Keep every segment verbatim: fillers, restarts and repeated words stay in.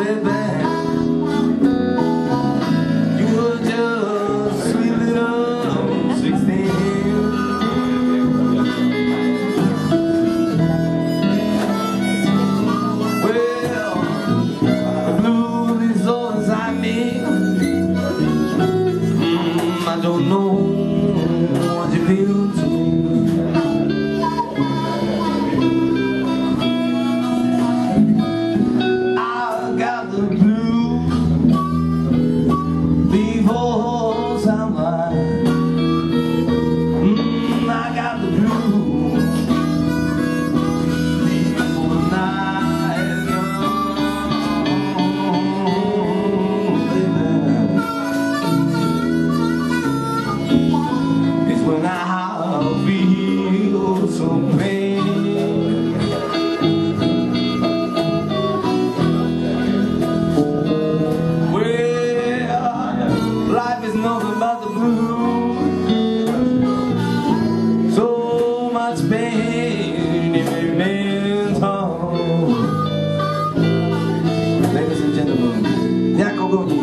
baby. You were just sweet little sixteen. Well, the blues is all inside me. Mm, I don't know what you feel to me. I got the blues before sunlight. Mm, I got the blues before the night comes, baby. It's when I feel some pain. Life is nothing but the blues. So much pain in a man's heart. Ladies and gentlemen, Jaco Goldie.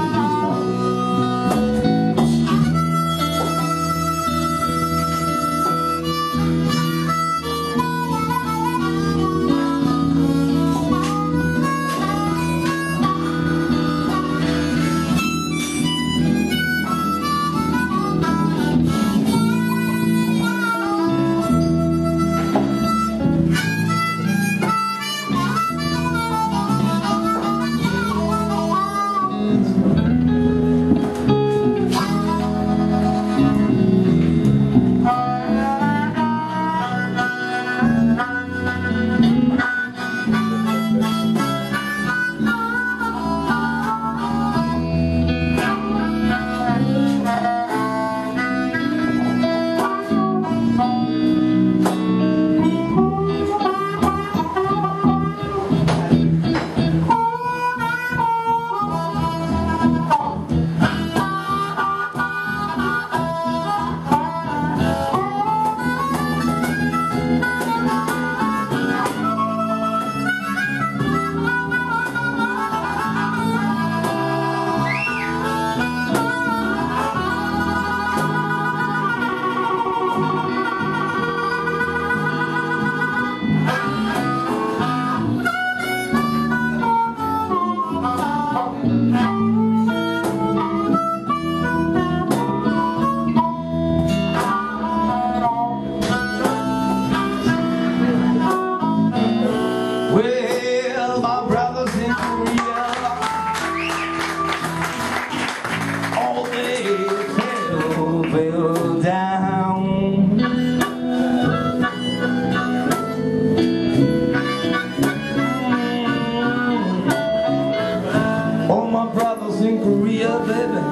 Well, my brothers in Korea, all they fell, fell down. All my brothers in Korea, baby,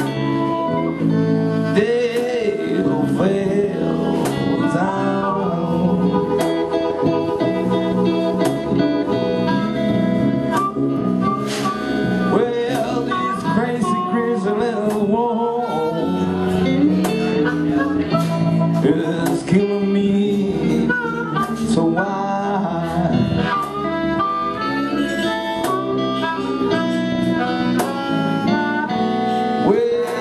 they all fell down. It's killing me, so why? Well,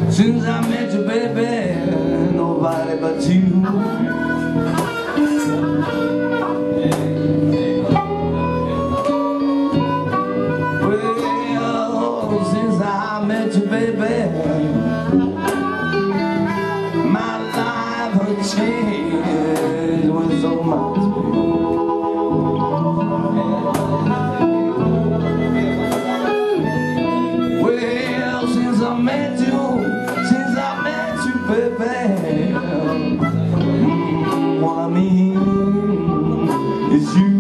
Since I met you, baby, nobody but you. Well, since I met you, baby, my life has changed with so much. Well, since I met you, since I met you, baby, mm, what I mean is you.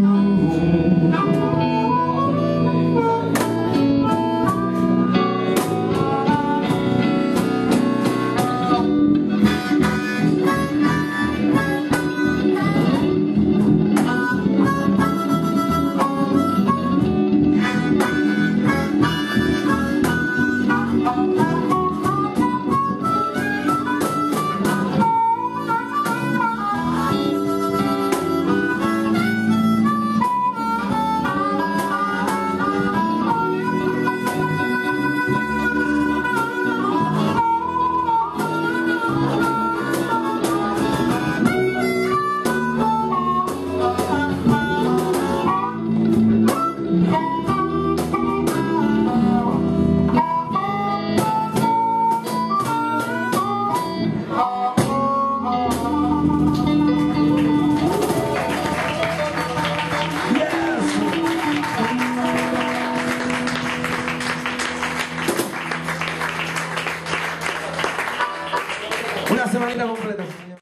Una semanita completa, señor.